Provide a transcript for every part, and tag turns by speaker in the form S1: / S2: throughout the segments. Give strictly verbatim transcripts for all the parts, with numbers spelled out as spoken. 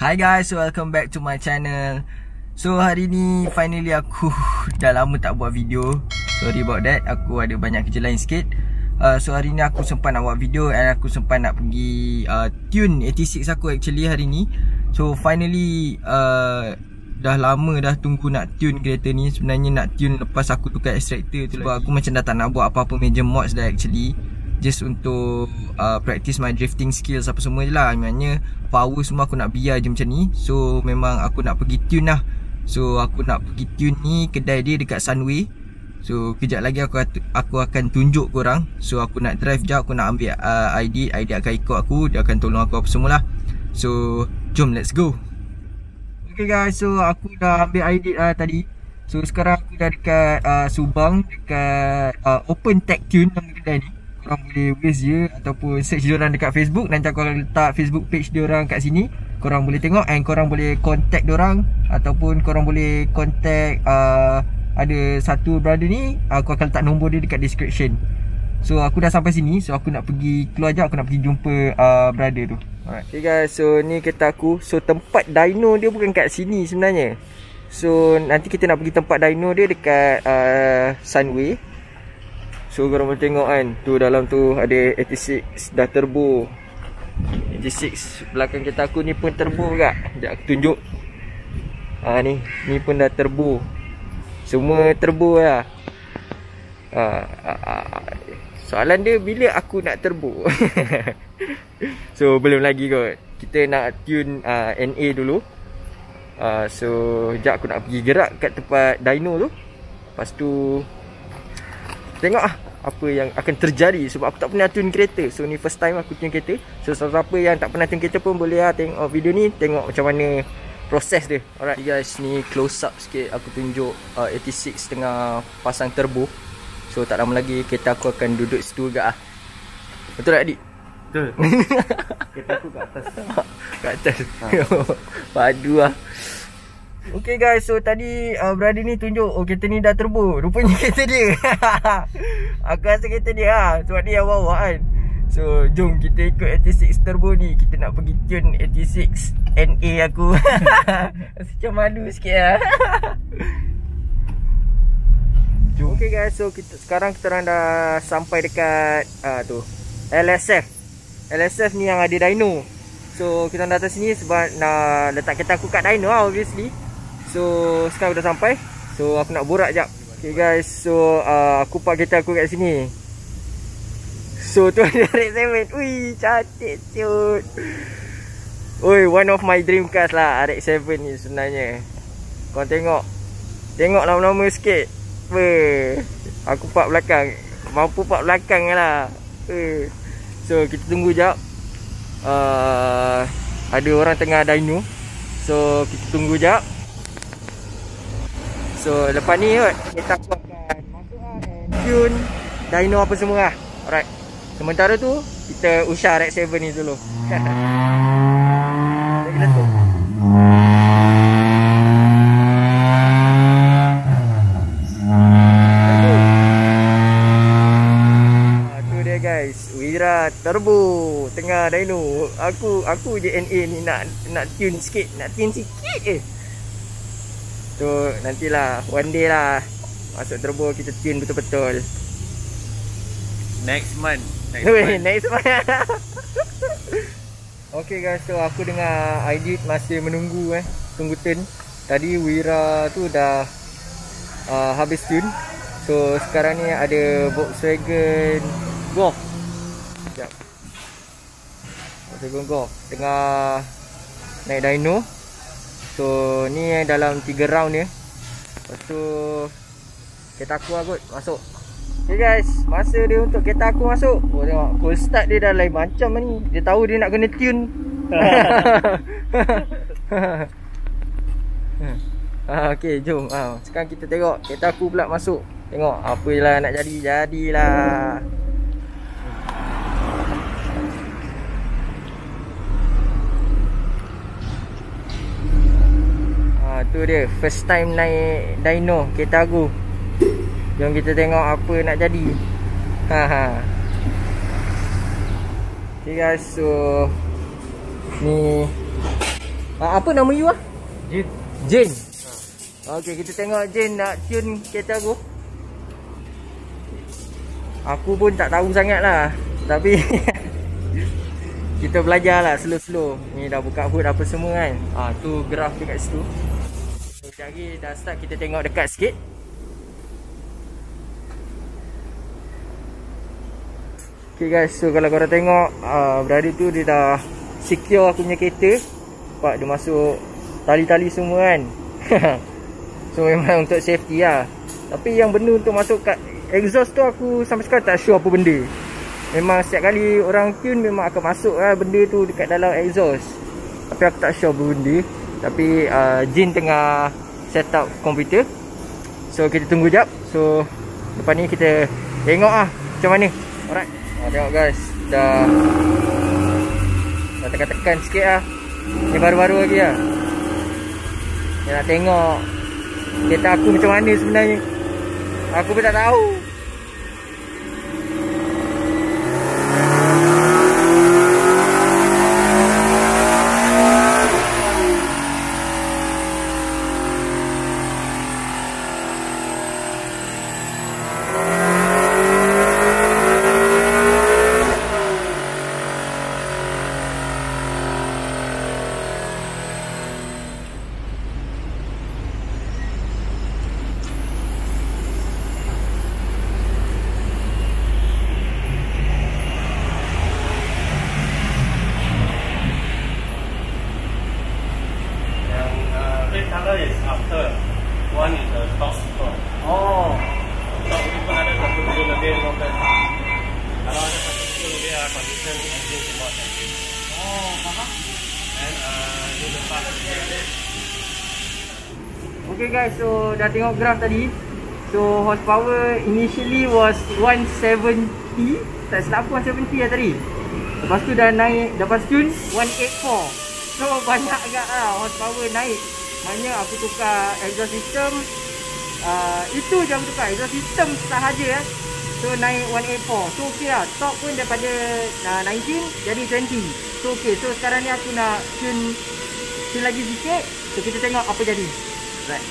S1: Hi guys, so welcome back to my channel. So hari ni finally aku dah lama tak buat video. Sorry about that, aku ada banyak kerja lain sikit. uh, So hari ni aku sempat nak buat video and aku sempat nak pergi uh, tune lapan enam aku actually hari ni. So finally uh, dah lama dah tunggu nak tune kereta ni. Sebenarnya nak tune lepas aku tukar extractor tu. Sebab aku macam dah tak nak buat apa-apa major mods dah actually. Just untuk uh, practice my drifting skills apa semua je lah. Maknanya power semua aku nak biar je macam ni. So memang aku nak pergi tune lah. So aku nak pergi tune ni, kedai dia dekat Sunway. So kejap lagi aku aku akan tunjuk korang. So aku nak drive jap, aku nak ambil uh, Aidit. Aidit akan ikut aku, dia akan tolong aku apa semualah. So jom let's go. Okay guys, so aku dah ambil Aidit lah tadi. So sekarang aku dah dekat uh, Subang, dekat uh, Open Tech Tune nama kedai ni. Korang boleh waste je ataupun search diorang dekat Facebook. Nanti aku akan letak Facebook page diorang kat sini. Korang boleh tengok and korang boleh contact diorang. Ataupun korang boleh contact uh, ada satu brother ni, aku akan letak nombor dia dekat description. So aku dah sampai sini. So aku nak pergi keluar je, aku nak pergi jumpa uh, brother tu. Alright. Okay guys, so ni kereta aku. So tempat dyno dia bukan kat sini sebenarnya. So nanti kita nak pergi tempat dyno dia dekat uh, Sunway. So korang boleh tengok kan, tu dalam tu ada lapan enam dah turbo. lapan enam belakang kereta aku ni pun turbo juga. Sekejap aku tunjuk. Ha ni, ni pun dah turbo. Semua turbo lah. Ha, ha, ha. Soalan dia bila aku nak turbo. So belum lagi kot. Kita nak tune uh, N A dulu. uh, So sekejap aku nak pergi gerak kat tempat dyno tu. Lepas tu tengok lah apa yang akan terjadi. Sebab aku tak pernah tune kereta. So ni first time aku tune kereta. So siapa yang tak pernah tune kereta pun boleh lah tengok video ni. Tengok macam mana proses dia. Alright guys, ni close up sikit. Aku tunjuk uh, lapan enam tengah pasang turbo. So tak lama lagi kereta aku akan duduk situ juga lah. Betul tak adik?
S2: Betul. Kereta aku kat atas.
S1: Kat atas ha. Padu lah. Okay guys, so tadi uh, brother ni tunjuk, oh kereta ni dah turbo. Rupanya kereta dia. Aku rasa kereta dia lah. Sebab dia yang bawa kan. So jom kita ikut lapan enam turbo ni. Kita nak pergi tune lapan enam N A aku. Macam malu sikit lah. Jom. Okay guys, so kita, sekarang kita orang dah sampai dekat uh, tu L S F. L S F ni yang ada dyno. So kita datang sini sebab nak letak kereta aku kat dyno lah obviously. So sekarang dah sampai. So aku nak borak jap. Okay guys, so uh, aku park kereta aku kat sini. So tu ada R X tujuh. Ui, cantik siut. Oi, one of my dream cars lah R X tujuh ni sebenarnya. Kau tengok. Tengok lama-lama sikit. Weh, aku park belakang. Mampu park belakang lah. Weh. So kita tunggu jap. Uh, ada orang tengah dyno. So kita tunggu jap. So lepas ni kot kita akan masuk lah and tune dyno apa semua lah. Alright. Sementara tu kita usah R X tujuh ni dulu. Lagi letup. Tu dia guys, Wira turbo tengah dyno. Aku aku je N A ni nak nak tune sikit, nak tune sikit je. So nantilah one day lah masuk turbo kita tune betul-betul.
S2: Next month. Next
S1: Weh,
S2: month.
S1: next month. Okay guys, so aku dengan Aidit masih menunggu eh, tunggu turn. Tadi Wira tu dah uh, habis tune. So sekarang ni ada Volkswagen Golf. Sekejap. Volkswagen Golf tengah naik dyno. So ni dalam tiga round dia. Lepas tu kereta aku lah kot masuk. Okay guys, masa dia untuk kereta aku masuk. Oh tengok, cold start dia dah lain macam ni. Dia tahu dia nak kena tune. ha, okay jom ha, sekarang kita tengok kereta aku pula masuk. Tengok apa je lah nak jadi, jadilah. Tu dia first time naik dyno kereta aku. Jom kita tengok apa nak jadi. Ha ha. Okay guys, so ni uh, Apa nama you lah?
S2: Jin.
S1: Jin. Okay, kita tengok Jin nak tune kereta aku. Aku pun tak tahu sangat lah, tapi kita belajar lah slow-slow. Ni dah buka hood apa semua kan. Ah, tu graf dekat situ. Sekejap lagi dah start, kita tengok dekat sikit. Okay guys, so kalau korang tengok uh, berada tu dia dah secure aku punya kereta. Nampak dia masuk tali-tali semua kan. So memang untuk safety lah. Tapi yang benda untuk masuk kat exhaust tu aku sampai sekarang tak sure apa benda. Memang setiap kali orang tune memang akan masuk lah benda tu dekat dalam exhaust. Tapi aku tak sure apa benda. Tapi uh, Jin tengah set up komputer. So kita tunggu jap. So lepas ni kita tengok lah macam mana. Alright, ha, tengok guys. Dah Dah tekan-tekan sikit lah. Ni baru-baru lagi lah. Dia nak tengok kereta aku macam mana sebenarnya. Aku pun tak tahu.
S2: Is after one is a stock stock.
S1: Oh.
S2: Stock itu pun ada satu bulan lebih mungkin. Kalau ada satu bulan lebih ada condition engine semua engine.
S1: Oh, faham.
S2: And uh, ini lepas dia.
S1: Okay guys, so dah tengok graf tadi. So horsepower initially was one seventy. Tak silap aku one seventy lah tadi. Lepas tu dah naik, lepas tu one eighty-four. So banyak agak lah horsepower naik. Maknanya aku tukar exhaust system. uh, Itu je aku tukar exhaust system sahaja eh. So naik one eighty-four. So ok lah. Top pun daripada uh, nineteen jadi twenty. So ok. So sekarang ni aku nak tune Tune lagi sikit. So kita tengok apa jadi. Right.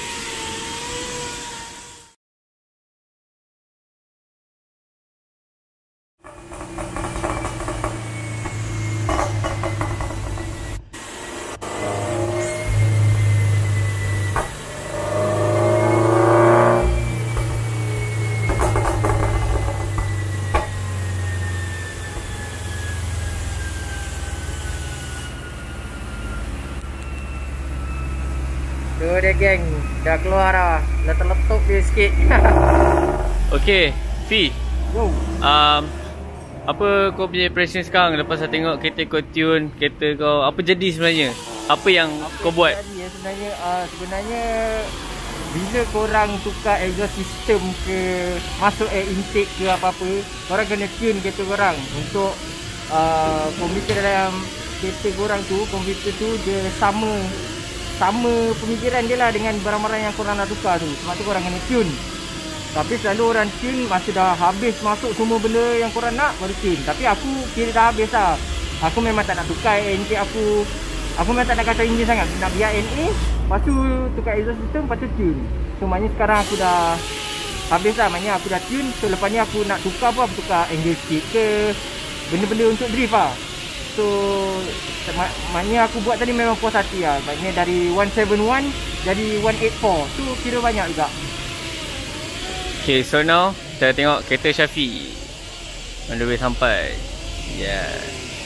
S1: Tu dia geng, dah keluar dah. Letup-letup dia sikit.
S3: Okay, Fi.
S1: Wow.
S3: Um, apa kau punya impression sekarang lepas saya tengok kereta kau tune, kereta kau, apa jadi sebenarnya? Apa yang
S1: Apa
S3: kau buat?
S1: Jadi, ya, sebenarnya uh, sebenarnya bila korang tukar exhaust system ke masuk air intake ke apa-apa, korang kena tune kereta korang untuk uh, komputer dalam kereta korang tu, komputer tu dia sama sama pemikiran dia lah dengan barang-barang yang korang nak tukar tu. Sebab tu korang kena tune. Tapi selalu orang tune masa dah habis masuk semua benda yang korang nak baru tune. Tapi aku kira dah habis lah. Aku memang tak nak tukar engine aku. Aku memang tak nak kacau engine sangat. Nak biar N A, lepas tu tukar exhaust system, lepas tu tune. So maknanya sekarang aku dah habis lah. Maknanya aku dah tune. So lepas ni aku nak tukar pun, aku tukar angle stick ke benda-benda untuk drift lah. So mak maknanya aku buat tadi memang puas hati lah. Maknanya dari one seventy-one jadi one eighty-four. Tu kira banyak juga.
S3: Okay, so now kita tengok kereta Syafiq on the way sampai. Yeah.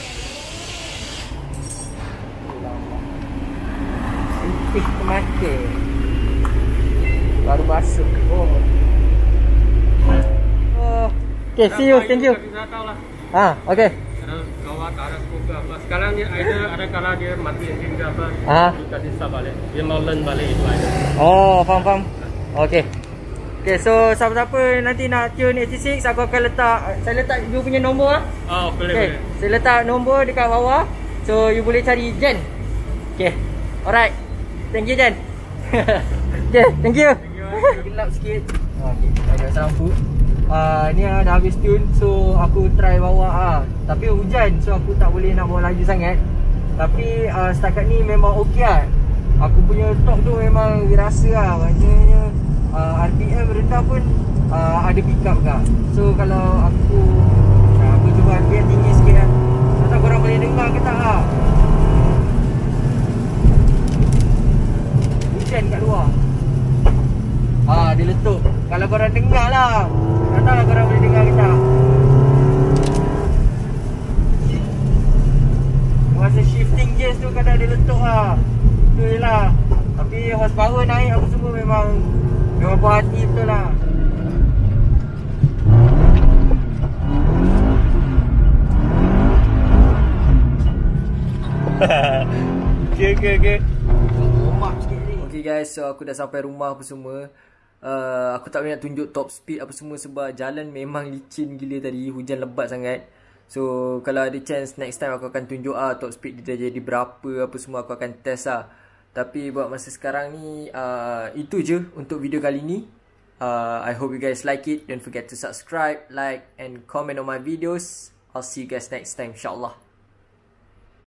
S1: Intake mata baru masuk. Oh. Oh. Okay, see you. Thank you. Ah, okay.
S2: Kawat arah ke apa. Sekarang ni ada ada kala dia mati engine ke apa.
S1: Ah.
S2: Kita start balik. Dia mau learn balik itu aja.
S1: Oh, faham faham. Okay. Okay, so siapa-siapa nanti nak tune eighty-six, aku akan letak, saya letak you punya nombor lah.
S2: Oh, boleh
S1: Okay,
S2: boleh.
S1: saya letak nombor dekat bawah. So you boleh cari Jen. Okay. Alright. Thank you Jen. Okay, thank you. Gelap sikit. Okay, ada lampu. Uh, ni dah habis tune. So aku try bawa ah. Tapi hujan, so aku tak boleh nak bawa laju sangat. Tapi uh, setakat ni memang okey lah. Aku punya top tu memang rasa lah. Maknanya uh, R P M rendah pun uh, ada pick up kan. So kalau aku uh, aku cuba R P M tinggi sikit lah. Tak tahu korang boleh dengar ke tak lah. Hujan kat luar. Ah, dia letup. Kalau korang dengar lah. Tak tahu lah korang boleh dengar ke tak. Masa shifting gears tu kadang dia letup lah. Tu je lah. Tapi horsepower naik apa semua memang memang puas hati betul lah.
S2: Okay, okay, okay.
S1: Okay guys, so aku dah sampai rumah apa semua. uh, Aku tak boleh nak tunjuk top speed apa semua sebab jalan memang licin gila tadi. Hujan lebat sangat. So kalau ada chance next time aku akan tunjuk ah top speed dia jadi berapa apa semua, aku akan test lah. Tapi buat masa sekarang ni uh, itu je untuk video kali ni. uh, I hope you guys like it. Don't forget to subscribe, like and comment on my videos. I'll see you guys next time insyaAllah.